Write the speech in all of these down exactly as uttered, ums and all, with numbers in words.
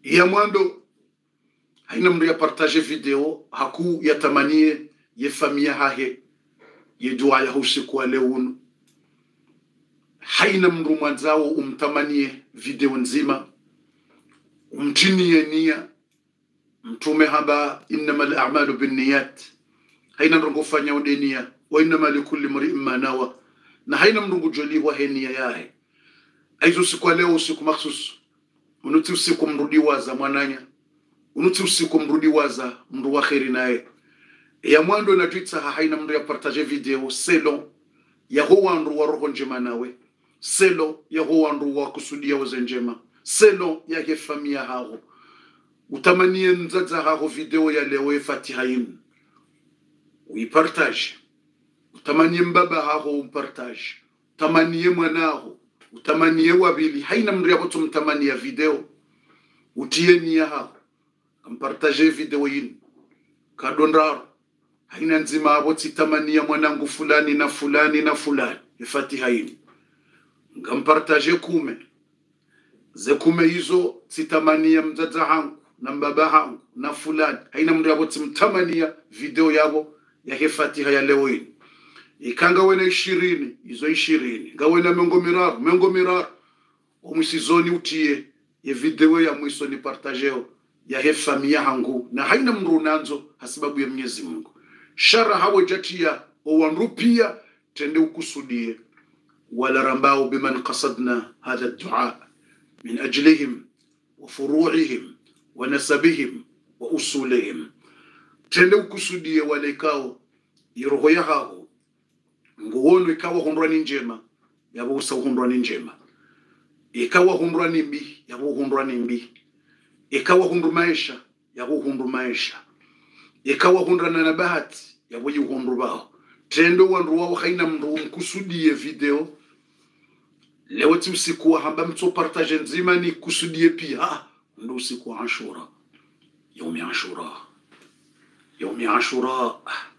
ya mwando haina mndu ya partage video haku ya tamanie ye famia hahe ye dua ya usiku wa leo unu. Haina mndu mwanzao umtamanie video nzima umtinie nia mtume haba innamal a'malu binniyat. Haina mndu kufanya udenia wa innama likulli mri'in ma nawa, na haina mndu kujoliwa henia yae. Aizo usiku wa leo usiku makhsus unuti usiku mrudi waza mwananya, unuti usiku mrudi waza mndu wa kheri nae ya mwando na twitsa haina mndu ya partage video selo ya huwa mndu wa roho njema nawe, selo ya huwa mndu wa kusudia waze njema, selo ya ke famia hao utamanie nzaza hao video ya leo Fatiha yin uipartage, utamanie mbaba hao umpartage, utamanie mwanao, utamanie wabili. Haina mndu ya kutu mtamanie video utie nia hao ampartage video yin kadonraro. Haina nzima aboti tamania mwanangu fulani na fulani na fulani Fatiha yin ngampartage kume ze kume hizo sitamania mzaza hangu na mbaba hangu na fulani. Haina mndu aboti mtamania video yabo ya Fatiha ya leo yin ikanga wena ishirini hizo ishirini ngawena mengo miraru mengo miraru omusizoni utie ye video ya mwiso ni partageo ya he famia hangu, na haina mndu nanzo hasababu ya Mwenyezi Mungu. Shara hawe jatia owanrupia tende ukusudie wala rambao biman qasadna hadha ad-du'a min ajlihim wa furu'ihim wa nasabihim wa usulihim. Tende ukusudie wale ikao iroho ya hao nguono ikawa hundwani njema yabo usa hundwani njema, ikawa hundwani mbi yabo hundwani mbi, ikawa hundu maisha yabo hundu maisha, ikawa hundrana na bahati yabo yuhundu bao. Tendo wandu wao haina mndu mkusudie video leo ti usiku wa hamba mtu partage nzima ni kusudie pia ah ndo usiku wa Ashura, yomi Ashura, yomi Ashura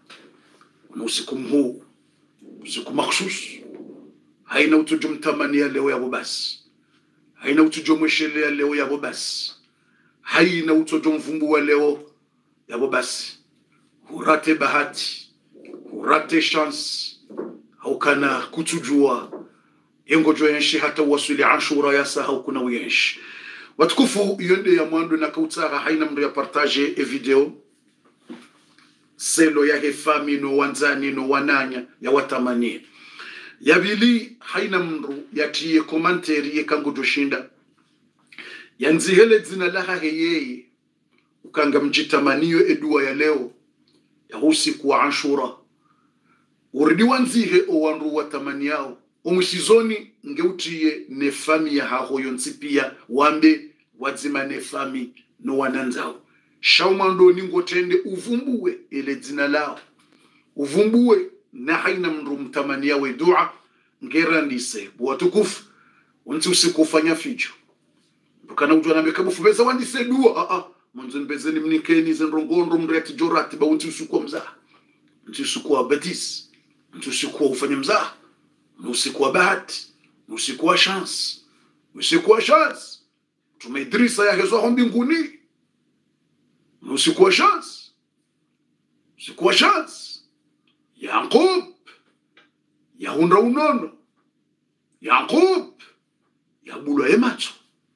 na usiku mhu usiku makhsus. Haina utujo mtamania leo yabo basi, haina utujo mweshelea leo yabo basi, haina utujo mvumbu leo yabo basi. Hurate bahati, hurate chance, haukana kutujua yengojo yenshi hata wasuli Ashura yasa haukuna uyenshi. Watukufu yonde ya mwando na kautara haina mndu ya partage e video selo ya hefami no wanzani no wananya ya watamanie. Yabili haina mndu ya tiye komanteri ye kangu doshinda yanzihele zina laha heyeye ukanga mjitamanio edua ya leo ya usiku wa Ashura uridi wanzihe o wandu watamaniao omusizoni ngeutiye nefami ya haho yonsipia wambe wazima nefami no wananzao. Shaumando ningo tende uvumbuwe ele zina lao, uvumbuwe na haina mndu mtamania we dua ngera nise watukufu unti usiku ufanya ficho bukana ujwa na mekabufu beza wandise dua ah ah mwanzo nibezeni mnikeni zenrongondo mndu ya tijorati ba unti usiku wa mzaha, unti usiku wa batis, unti usiku wa ufanya mzaha, usiku wa bahati, usiku wa chance, usiku wa chance tume Idrisa ya hezo ho mbinguni, usiku wa chance, usiku wa chance Yaqub ya hundra unono, Yaqub ya bulwa emacho,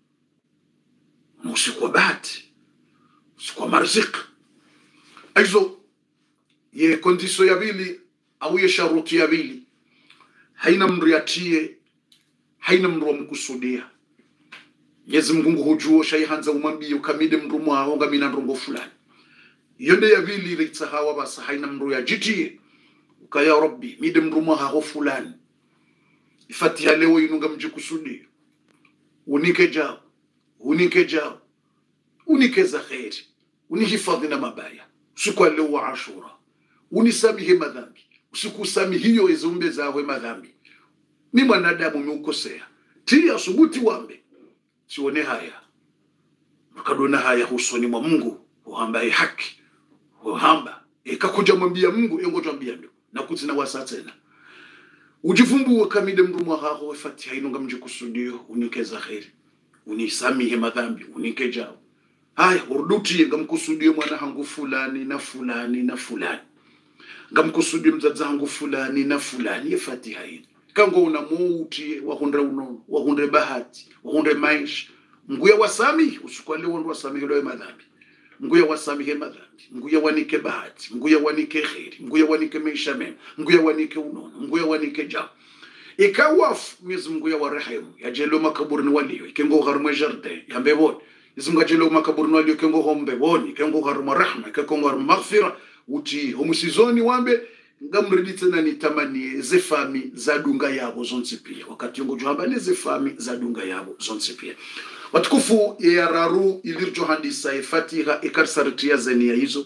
usiku wa bahati, usiku wa marziki. Aizo ye kondiso ya bili au ye sharuti ya bili haina mndu yatie, haina mndu wa mkusudia. Yezi mgungu hujuo shaihanza umambie ukamide mndu mwao ngamina ndrongo fulani. Yonde ya bili ilitsa hawa basa haina mndu ya jitie ukaya Rabbi mide mndu mwao fulani Fatiha leo inunga mjikusudia unike jao, unike jao, unike za kheri, unihifadhi na mabaya usiku leo wa Ashura, unisamehe madhambi usiku hiyo ezumbe zawe madhambi. Ni mwanadamu meukosea tia subuti wambe sione haya makadona haya husoni mwa Mungu uhambaye haki uhamba ikakuja mwambia Mungu engo twambia ndo na kutina wasa tena ujifumbu wakamide mndu mwa haho we Fatiha inunga mjikusudio unike za kheri, unisamehe madhambi, unike jao, haya urduti ngamkusudie mwana hangu fulani na fulani na fulani, ngamkusudie mzazi hangu fulani na fulani. Ye Fatiha hii kango una muuti wahunde uno wahunde bahati wahunde maisha nguya wasami usukwale wondu wasami hilo madhambi, nguya wasamihe madhambi, nguya wanike bahati, nguya wanike kheri, nguya wanike maisha mema, nguya wanike unono, nguya wanike jao ikawaf Mwenyezi Mungu ya warehemu yajelo makaburini waliyo ikengo harumwe jardin yambeboni izinga jelo makaburini waliyo ikengo hombeboni ikengo harumwe rahma ikengo harumwe maghfira uti homusizoni wambe ngamridi tena nitamani zefami za dunga yabo zonse pia wakati yongo johamba ze fami za dunga yabo zonse pia watukufu ya raru ilirjo handisa Fatiha ikarsaritia zenia hizo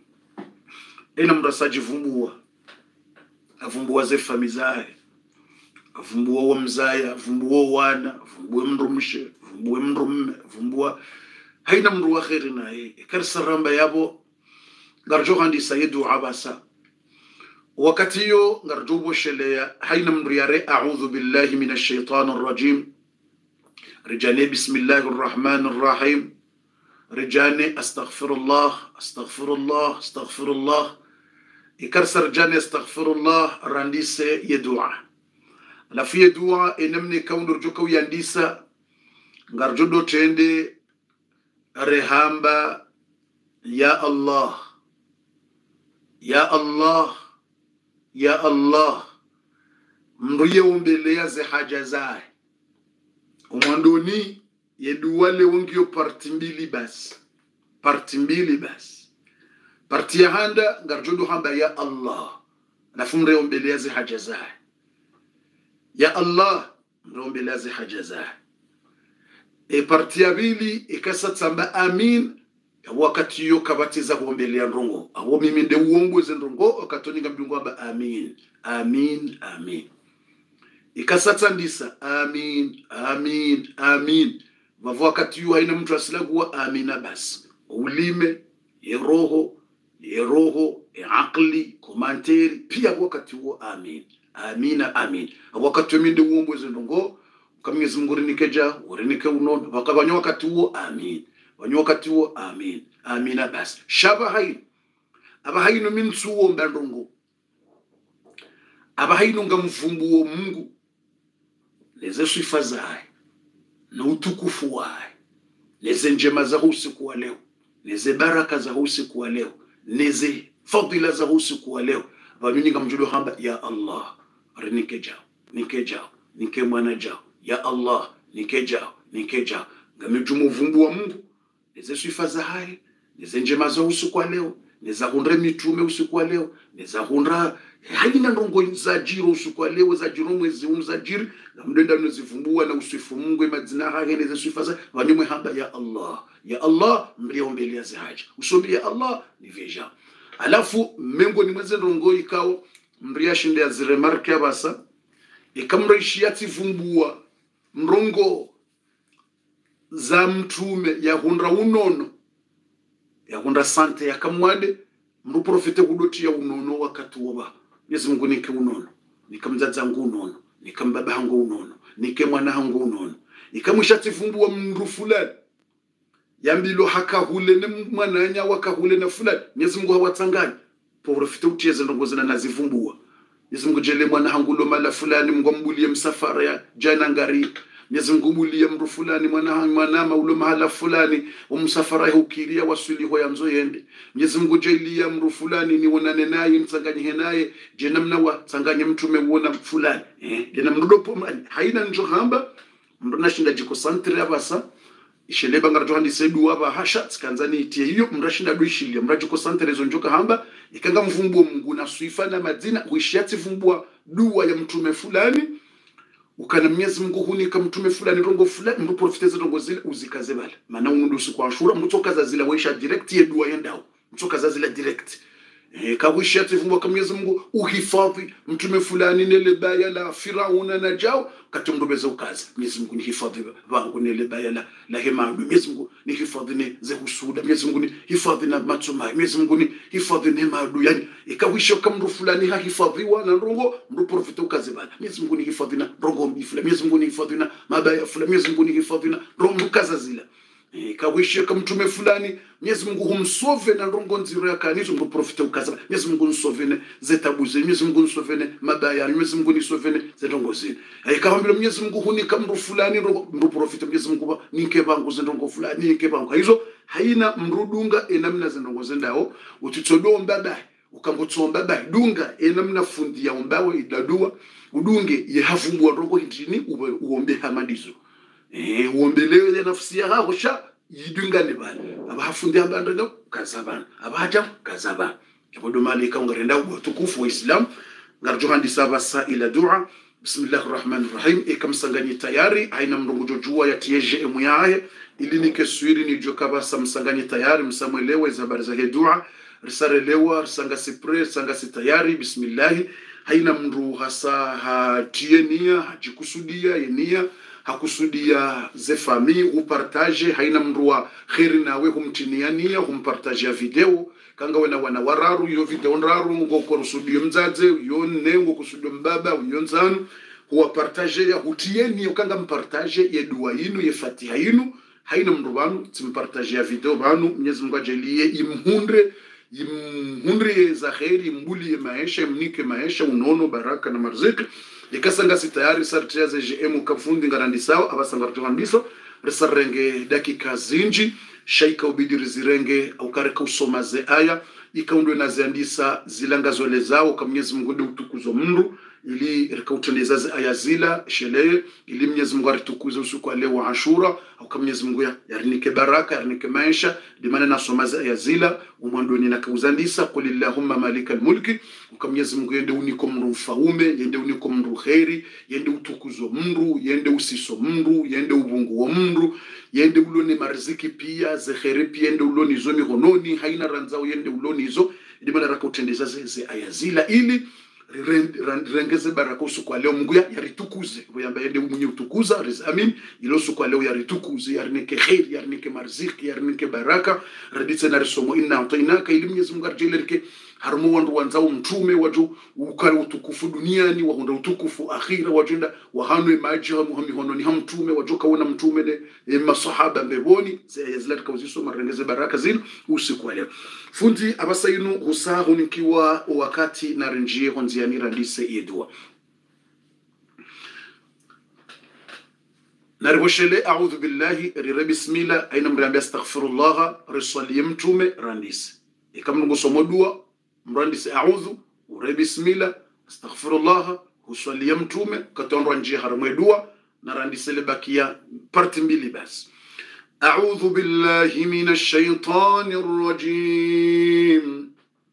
ina mrasaji vumbua avumbua zefami zae vumbua wa mzaya, vumbua wana, vumbua mrumshe, vumbua mrumme, vumbua haina mru wa kheri na hii ikarsaramba yabo ngarjo handisa yedu abasa wakati yo ngarjo boshelea haina mru yare a'udhu billahi minash shaitanir rajim rijane bismillahir rahmanir rahim rijane astaghfirullah astaghfirullah astaghfirullah ikarsar jane astaghfirullah randise yedua la fiye dua enemne kaundur joko yandisa ngarjodo tende rehamba ya Allah ya Allah ya Allah mruye umbelea ze haja zae umandoni yeduwale wongio parti mbili basi parti mbili basi parti ya handa ngarjodo hamba ya Allah nafumre umbelea ze haja zae ya Allah ndombele za hajaza e parti ya bili ikasatsamba amin wakati yo kabatiza hombele ya ndongo abo mimi nde uongoze ndongo wakatoni ngambingo aba amin amin amin ikasatsandisa amin amin amin vavu wakati yo haina mtu asilagwa amina basi ulime yeroho yeroho aqli komanteri pia wakati wo amin amina amin wakati minde uomboze ndongo kamwezi Mungu rinikeja urinike unono wakabanya wakati huo amin wanyo wakati huo amin amina basi shaba hayi aba hayino minsuo mbandongo aba hayino ngamvumbuo Mungu leze sifa zae na utukufu wae leze njema za usiku wa leo leze baraka za usiku wa leo leze fadhila za usiku wa leo vanyuni ngamjulo hamba ya Allah rinike jao nike jao nike mwana jao ya Allah nike jao nike jao ngamijumu vumbu wa Mungu leze sifa za hai leze njema za usiku wa leo leza hundre mitume usiku wa leo leza hundra haina ndongo za jiro usiku wa leo za jiro mwezi umza jiri ngamdenda nozivumbua na usifu Mungu imadzina hage leze sifa za wanyumwe hamba ya Allah ya Allah mliombelea za haja usombi ya Allah ni veja alafu mengo ni mweze ndongo ikao mria shinde ya ziremarke abasa ikamrishi yati vumbua mrongo za mtume ya hundra unono ya hundra sante ya kamwade mru profete kudoti ya unono wakati waba Mwenyezi Mungu nike unono nikamzaza hangu unono nikambaba hangu unono nike mwana hangu unono ikamwishati vumbua mru fulani yambilo haka hule ne mwana nya waka hule na fulani Mwenyezi Mungu hawatangani profete utieze ndongozi na nazivumbua Mwenyezi Mungu jele mwana hangulo mala fulani mngombulie msafara ya jana ngari Mwenyezi Mungu bulie mru fulani mwana mwana maulo mahala fulani umsafara hukiria wasuli ho yanzo yende Mwenyezi Mungu jele ya mru fulani ni wonane naye msanganye naye je namna wa sanganye mtume uona fulani eh je namna dopo haina njo hamba mru nashinda jiko santre abasa isheleba ngarjo handi sedu aba hasha tsanzani itie hiyo mrashinda duishilia mrajo ko santere zonjoka hamba ikanga mvumbuo Mungu na suifa na madina uishiati vumbua dua ya mtume fulani ukana Mwenyezi Mungu hunika mtume fulani rongo fulani mtu profiteze rongo zile uzikaze bale maana undu usiku ashura mtoka za zile waisha direct ya dua yendao mtoka za zile direct eh kawishiati vumbua kama Mwenyezi Mungu uhifadhi mtume fulani nele baya la Firauna na jao katumdobeza ukazi Mwenyezi Mungu ni hifadhi wangu nele baya la la hema Mwenyezi Mungu ni hifadhi ne ze husuda Mwenyezi Mungu ni hifadhi na matumai Mwenyezi Mungu ni hifadhi ne maadu yani ikawisho kama mtu fulani ha hifadhiwa na rongo mtu profita ukazi bana Mwenyezi Mungu ni hifadhi na rongo mfula Mwenyezi Mungu ni hifadhi na mabaya fulani Mwenyezi Mungu ni hifadhi na rongo kaza zila kawishe kamtume fulani Mwenyezi Mungu humsove na ndongo nziro ya kanisa ngo profita ukaza Mwenyezi Mungu nsovene zetabuze Mwenyezi Mungu nsovene mabaya Mwenyezi Mungu nisovene zendongo zini ayikahambira Mwenyezi Mungu hunika mndu fulani ndo profita Mwenyezi Mungu ninke bangu zendongo fulani ninke bangu hizo haina mrudunga enamna zendongo zendao utitsodomba dai ukambotsomba dai dunga enamna fundi ya ombawe idadua udunge yehavumbwa ndongo hitini uombe hamadizo eh uombelewe nafsi yako sha yidungane bana abafundi abantu no kazabana abaja kazabana yabodo malika ungarenda utukufu wa Islam ngarjohandi saba sa ila dua bismillahir rahmanir rahim ikamsangani tayari aina mrongo jojua ya tieje emuyaye ili nikeswiri ni jokaba samsangani tayari msamwelewe zabari za dua risarelewa risanga sipre risanga tayari bismillah haina mru hasa hatienia hajikusudia yenia hakusudia ze famille upartage haina mrua khiri nawe humtiniania humpartage video kanga wena wana wararu yo video nraru ngo korusudio mzaze yo nengo kusudio mbaba yo nzanu huwa partage ya hutieni kanga mpartage ya dua yinu ya fatiha yinu haina mrubanu timpartage ya video banu Mwenyezi Mungu ajalie imhundre imhundre za khairi mbuli maisha mnike maisha unono baraka na marziki ikasanga sitayari sartia za G M kafundi ngarandi sawa abasanga tukandiso risarenge dakika zinji shaika ubidiri zirenge au kareka usoma ze aya ikaundwe na ziandisa zilangazole zao kwa Mwenyezi Mungu ndio utukuzo mndu ili rikauteneza ze aya zila shele ili Mwenyezi Mungu aritukuze usiku leo wa Ashura au kwa Mwenyezi Mungu yarinike baraka yarinike maisha dimana na soma ze aya zila umwandoni na kauzandisa kulillahumma malikal mulki kwa Mwenyezi Mungu yende uniko mndu mfaume yende uniko mndu khairi yende utukuzo mndu yende usiso mndu yende ubungu wa mndu yende uloni mariziki pia ze khairi pia yende uloni zo mihononi haina ranzao yende uloni zo dimana rakautendeza ze aya zila ili rengeze baraka usiku leo Mungu yaritukuze kuyamba yende mwenye utukuza amin ilo usiku leo yaritukuze yarinike khair yarinike marziki yarinike baraka raditse na risomo inna utainaka ili Mwenyezi Mungu arjeleke harmu wandu wanzao mtume watu ukale utukufu duniani wahunda utukufu akhira wajenda wahanwe majira muhammi hono ni hamtume wajoka wana mtume ne e, masahaba mbeboni zilati kauziso marengeze baraka zinu usiku leo fundi abasainu husahu nikiwa wakati na renjie honziani radise yedua nariboshele a'udhu billahi rira bismillah aina mrambia astaghfirullah risali mtume randise ikamnungu somodua mrandise a'udhu ura bismillah astaghfirullah husali mtume katondwa njia haramwe dua na randise lebakia parti mbili basi a'udhu billahi minash shaitanir rajim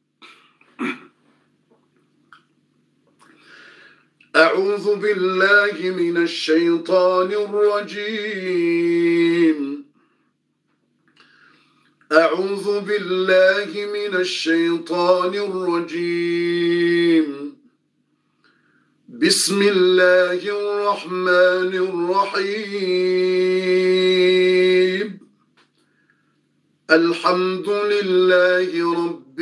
أعوذ بالله من الشيطان الرجيم أعوذ بالله من الشيطان الرجيم بسم الله الرحمن الرحيم الحمد لله رب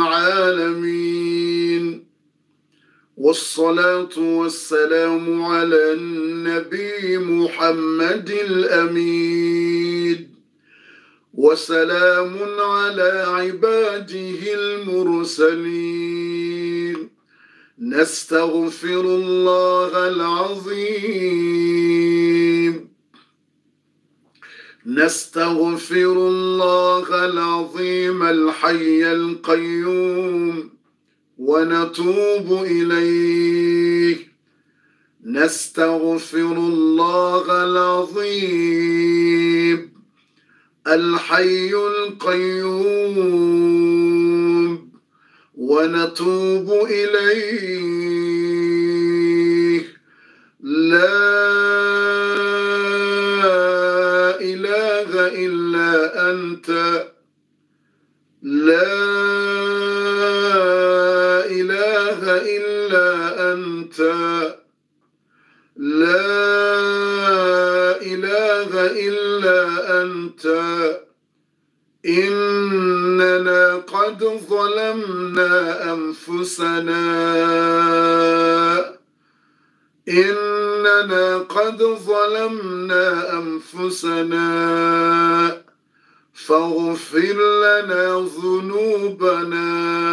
العالمين والصلاة والسلام على النبي محمد الأمين وسلام على عباده المرسلين نستغفر الله العظيم نستغفر الله العظيم الحي القيوم ونتوب إليه نستغفر الله العظيم الحي القيوم ونتوب إليه لا إله إلا أنت لا إله إلا أنت لا إله إلا أنت إننا قد ظلمنا أنفسنا إننا قد ظلمنا أنفسنا فاغفر لنا ذنوبنا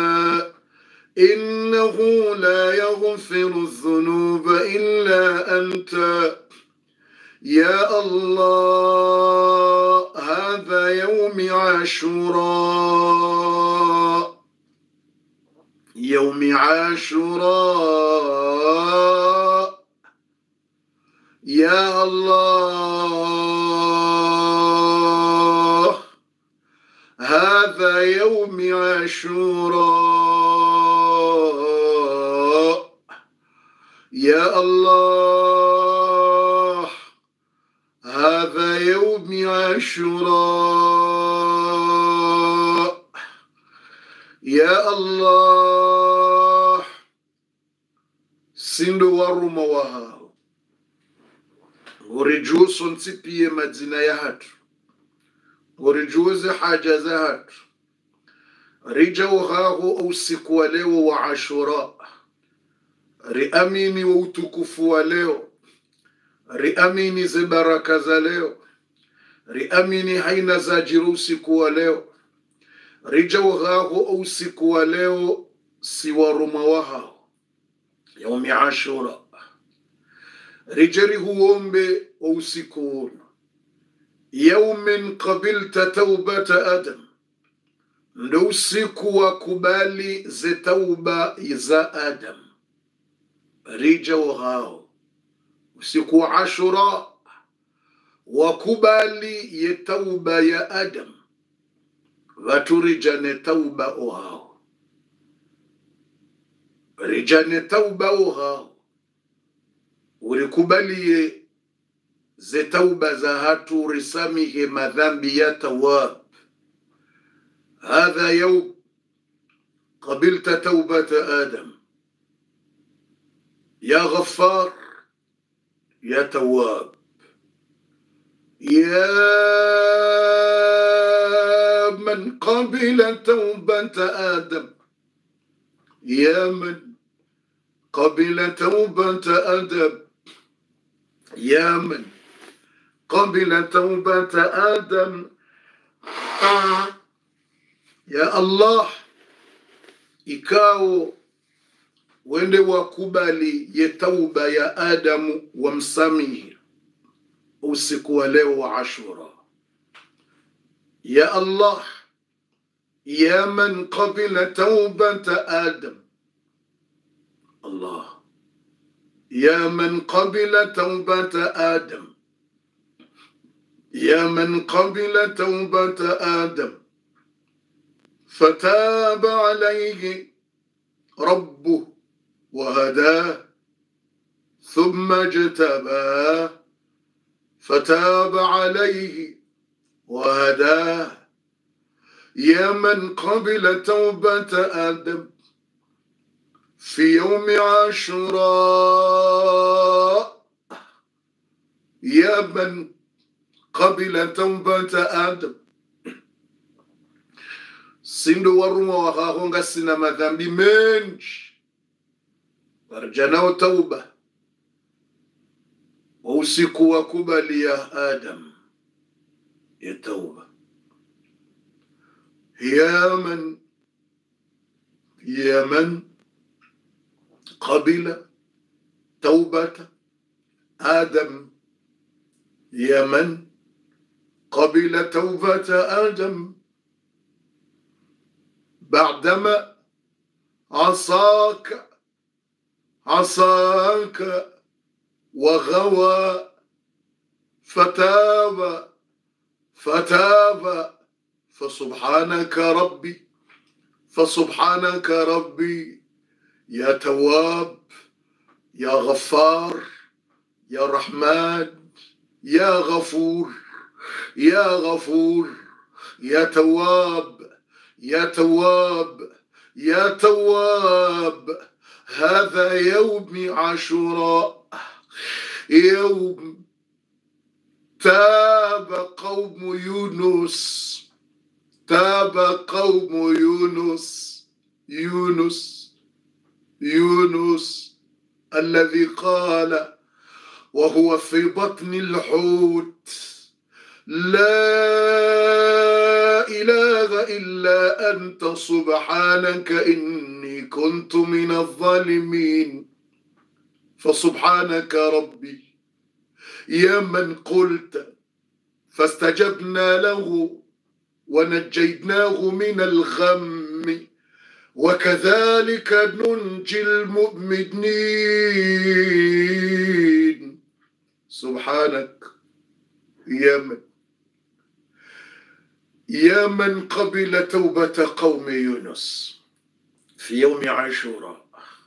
إنه لا يغفر الذنوب إلا أنت يا الله. هذا يوم عاشوراء، يوم عاشوراء يا الله. هذا يوم عاشوراء يا الله. هذا يوم عاشوراء يا الله. Sindo waruma wa hao urijuso nsipie madzina ya hatu, urijuze haja za hatu, rija uhaho usiku wa leo wa Ashura, riamini wa utukufu wa leo, riamini ze baraka za leo, riamini haina za jiru usiku wa leo, rija uhaho usiku wa leo si waruma wa hao yaumi Ashura. Rijali huombe usiku yaumin qabilta taubata Adam, ndo usiku wa kubali ze tauba za Adam. Rija hao usiku wa Ashura wa kubali ye tauba ya Adam, watu rijane tauba hao, rijane tauba hao urikubalie ze tauba za hatu, risamihe madhambi ya tawab. Hadha yawm qabilta taubata Adam ya Ghaffar ya Tawwab ya man qabila taubata Adam ya man قبل توبة آدم يا من قبل توبة آدم يا الله. Ikao wende wakubali ye tauba ya Adamu wamsamihi usiku wa leo wa Ashura. Ya Allah, ya man qabila taubata Adam, الله يا من قبل توبة آدم، يا من قبل توبة آدم فتاب عليه ربه وهداه ثم اجتباه، فتاب عليه وهداه. يا من قبل توبة آدم في يوم عاشوراء، يا من قبل توبة آدم. Sindo waruma wakahonga sina madhambi menji, warjanao tauba wa usiku wa kubali ya Adam ya tauba. Ya man ya man قبل توبة آدم، يا من قبل توبة آدم بعدما عصاك عصاك وغوى فتاب فتاب فسبحانك ربي فسبحانك ربي يا تواب يا غفار يا رحمن يا غفور يا غفور يا تواب يا تواب يا تواب. هذا يوم عاشوراء، يوم تاب قوم يونس، تاب قوم يونس يونس يونس الذي قال وهو في بطن الحوت لا إلا أنت سبحانك إني كنت من الظالمين. فسبحانك ربي يا من قلت فاستجبنا له ونجيناه من الغم وكذلك ننجي المؤمنين. سبحانك يا من يا من قبل توبة قوم يونس في يوم عاشوراء.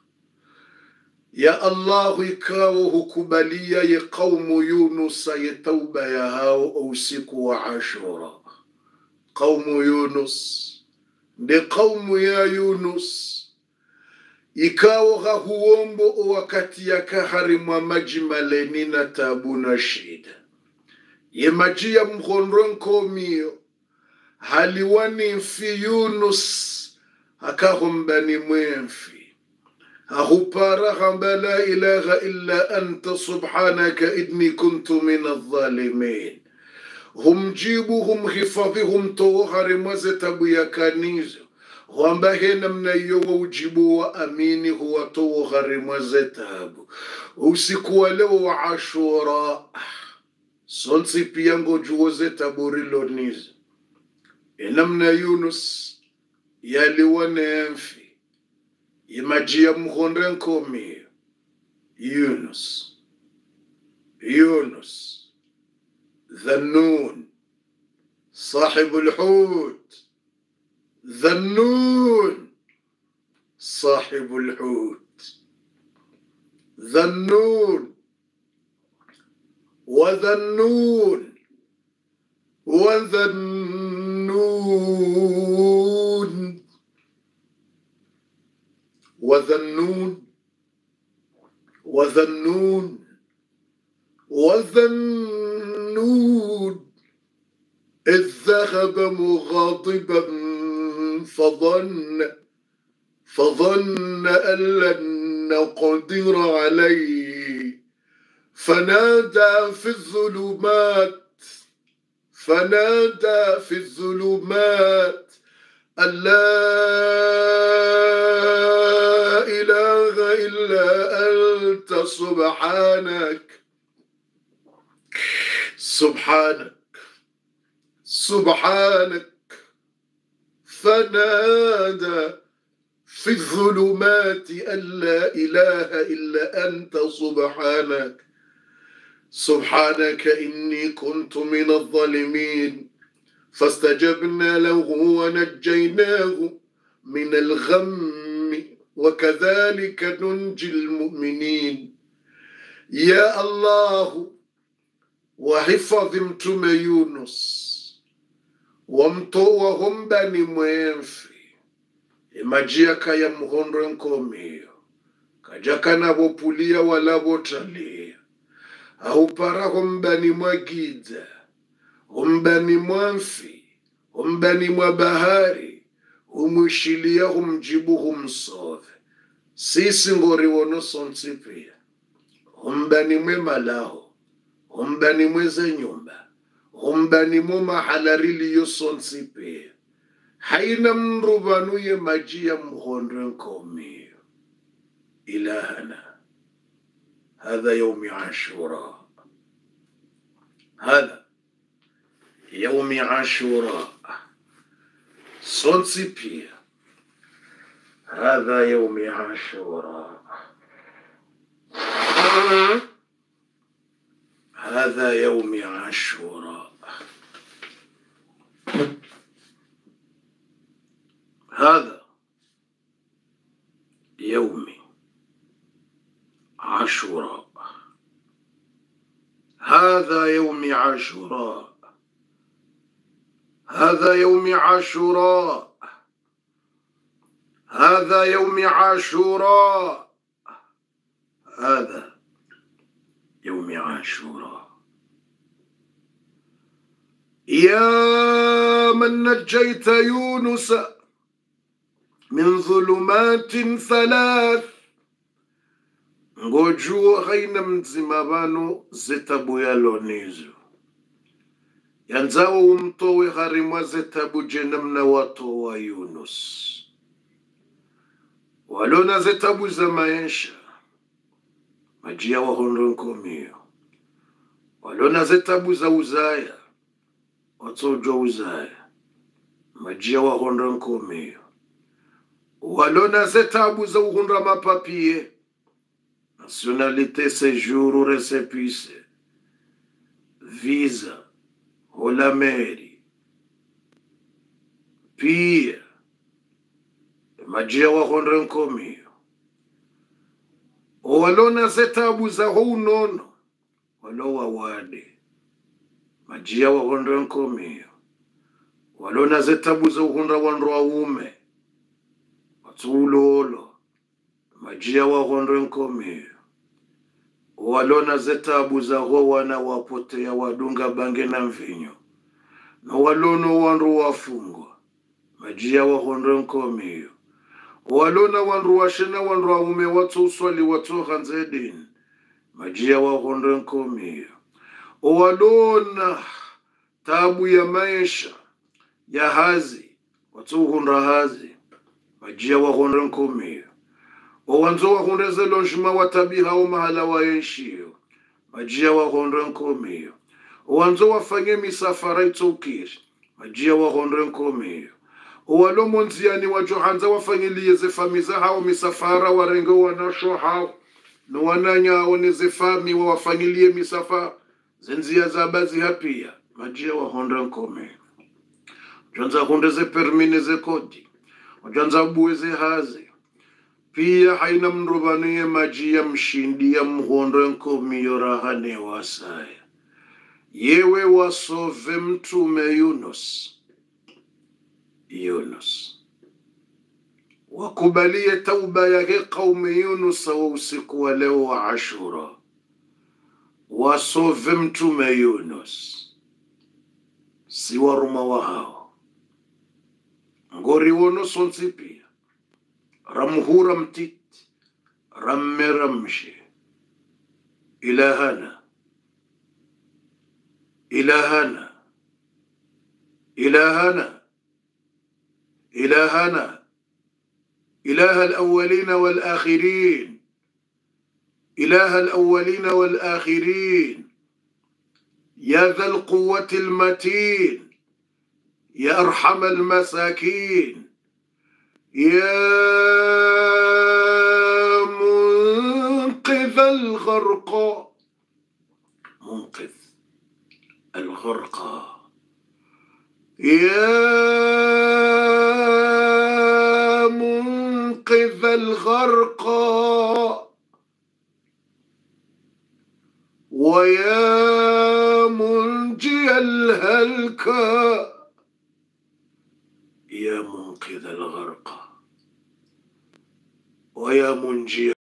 يا الله يكاوه كبالية يا قوم يونس يتوبة يا هاو أوسك وعاشوراء. قوم يونس دي قوم يا يونس ikawa huombo wakati ya kahari mwa maji maleni na tabu na shida ye maji ya mhondronko mio haliwani mfi Yunus akahumbani mwemfi ahupara hamba la ilaha illa anta subhanaka idni kuntu min adh-dhalimin. Humjibu humhifadhi humtohari mwaze tabu ya kanizo Wamba hena mnayo wa ujibu wa amini huwa towo gharimwa zetabu. Usiku wa leo wa Ashura sonsi pia ngojuo zetabu riloniza. Enamna Yunus yaliwa neemfi imajia mhonde nkomi Yunus Yunus Dhannun صاحب الحوت ذنون صاحب الحوت ذنون وذنون وذنون وذنون وذنون وذنون إذ ذهب مغاضبا فظن فظن أن لن نقدر عليه فنادى في الظلمات فنادى في الظلمات أن لا إله إلا أنت سبحانك سبحانك سبحانك فنادى في الظلمات أن لا إله إلا أنت سبحانك سبحانك إني كنت من الظالمين. فاستجبنا له ونجيناه من الغم وكذلك ننجي المؤمنين. يا الله وحفظ متوم يونس wamtoa hombani mwemfi imajia kaya mhondro nkomio kajaka na bopulia wala botalia ahupara hombani mwagiza hombani mwamfi hombani mwabahari humushilia humjibu humsove sisi ngori wono sonsipia hombani mwe malaho hombani mweze nyumba Humbani muma halarili yosonsi pe. Haina mrubanu ye majia mhondren komiyo. إلهنا هذا يوم عاشوراء هذا يوم عاشوراء صنصي بيه هذا يوم عاشوراء هذا يوم عاشوراء هذا يوم عاشوراء هذا يوم عاشوراء هذا يوم عاشوراء هذا يوم عاشوراء هذا يوم عاشوراء يا من نجيت يونس من ظلمات ثلاث ngojua haina mzima bano zetabu ya lonizo yanzawo umtowe harimwa zetabu jenamna wato wa Yunus walona zetabu za maisha majia wa hondo nkomio walona zetabu za Uzaya watojo Uzaya majia wa hondo nkomio walona zetabu za uhundra mapapie nationalité séjour récépissé visa holameri pia majia wa hondo nkomio walona zetabu za hunono walowa wade majia wa hondo nkomio walona zetabu za uhundra wanroa ume watulolo majia wa hondo nkomio walona zetabu za ho wana wapotea wadunga bange na mvinyo na walono wanru wafungwa majia wa hondo nkomio walona wanru washena wanru wa ume watu uswali watu hanzedin majia wa hondo nkomio walona tabu ya maisha ya hazi watu hundra hazi majia wa hondo nkomio owanzo wa hundeze lonjima watabi hao mahala wa enshio majia wa hondo nkomio owanzo wafanye misafara itokir majia wa hondo nkomio owalo monziani wa johanza wafanyilie zefamiza hao misafara warengo wanasho hao no wananya oneze fami wa wafanyilie misafara zenzia zabazi hapia majia wa hondo nkomio janza hundeze permineze kodi janza buweze hazi pia haina mrubaniye majia mshindi ya mhondo nkomio rahane wasaya yewe wasove mtume Yunus Yunus wakubalie tauba yake kaume Yunus wa usiku wa leo wa Ashura wasove mtume Yunus si waruma wa hao ngori wono sonsi pia ramhura mtit rammeramshi ilahana ilahana ilahana إلهنا إله الأولين والآخرين إله الأولين والآخرين يا ذا القوة المتين يا أرحم المساكين يا منقذ الغرق منقذ الغرق يا منقذ الغرق ويا منجي الهلك يا منقذ الغرق ويا منجي